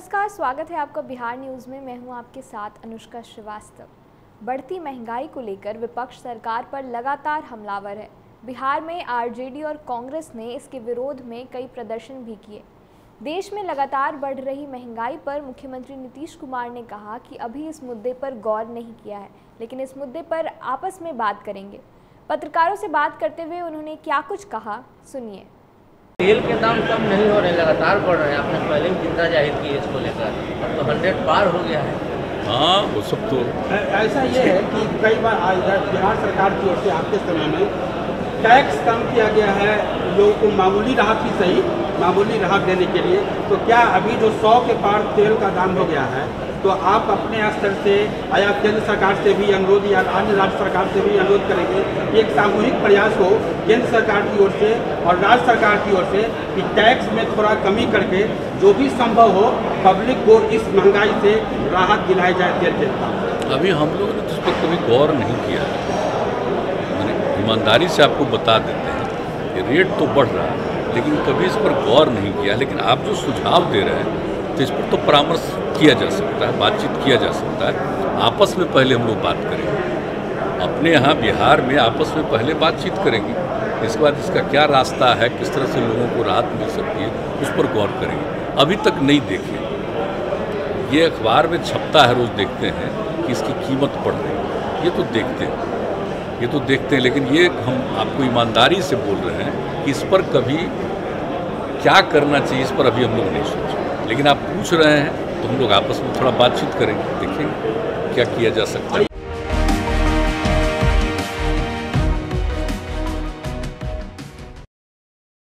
नमस्कार, स्वागत है आपका बिहार न्यूज़ में। मैं हूं आपके साथ अनुष्का श्रीवास्तव। बढ़ती महंगाई को लेकर विपक्ष सरकार पर लगातार हमलावर है। बिहार में आरजेडी और कांग्रेस ने इसके विरोध में कई प्रदर्शन भी किए। देश में लगातार बढ़ रही महंगाई पर मुख्यमंत्री नीतीश कुमार ने कहा कि अभी इस मुद्दे पर गौर नहीं किया है, लेकिन इस मुद्दे पर आपस में बात करेंगे। पत्रकारों से बात करते हुए उन्होंने क्या कुछ कहा, सुनिए। तेल के दाम कम नहीं हो रहे, लगातार बढ़ रहे हैं। आपने पहले भी चिंता जाहिर की है इसको लेकर, अब तो 100 पार हो गया है। हाँ, वो सब तो ऐसा ये है कि कई बार बिहार सरकार की ओर से आपके समय में टैक्स कम किया गया है, लोगों को मामूली राहत ही सही, मामूली राहत देने के लिए। तो क्या अभी जो 100 के पार तेल का दाम हो गया है, तो आप अपने स्तर से या केंद्र सरकार से भी अनुरोध या अन्य राज्य सरकार से भी अनुरोध करेंगे कि एक सामूहिक प्रयास हो केंद्र सरकार की ओर से और राज्य सरकार की ओर से कि टैक्स में थोड़ा कमी करके जो भी संभव हो पब्लिक को इस महंगाई से राहत दिलाई जाए तेल के दाम। अभी हम लोगों ने तो इस पर कभी गौर नहीं किया। मैंने ईमानदारी से आपको बता देते हैं कि रेट तो बढ़ रहा है, लेकिन कभी इस पर गौर नहीं किया। लेकिन आप जो सुझाव दे रहे हैं तो इस पर तो परामर्श किया जा सकता है, बातचीत किया जा सकता है। आपस में पहले हम लोग बात करेंगे, अपने यहाँ बिहार में आपस में पहले बातचीत करेंगे। इसके बाद इसका क्या रास्ता है, किस तरह से लोगों को राहत मिल सकती है, उस पर गौर करेंगे। अभी तक नहीं देखे, ये अखबार में छपता है, रोज़ देखते हैं कि इसकी कीमत बढ़ रही है, ये तो देखते हैं, लेकिन ये हम आपको ईमानदारी से बोल रहे हैं कि इस पर कभी क्या करना चाहिए, इस पर अभी हम लोग नहीं सोचे। लेकिन आप पूछ रहे हैं तो हम लोग आपस में थोड़ा बातचीत करेंगे, देखेंगे क्या किया जा सकता है।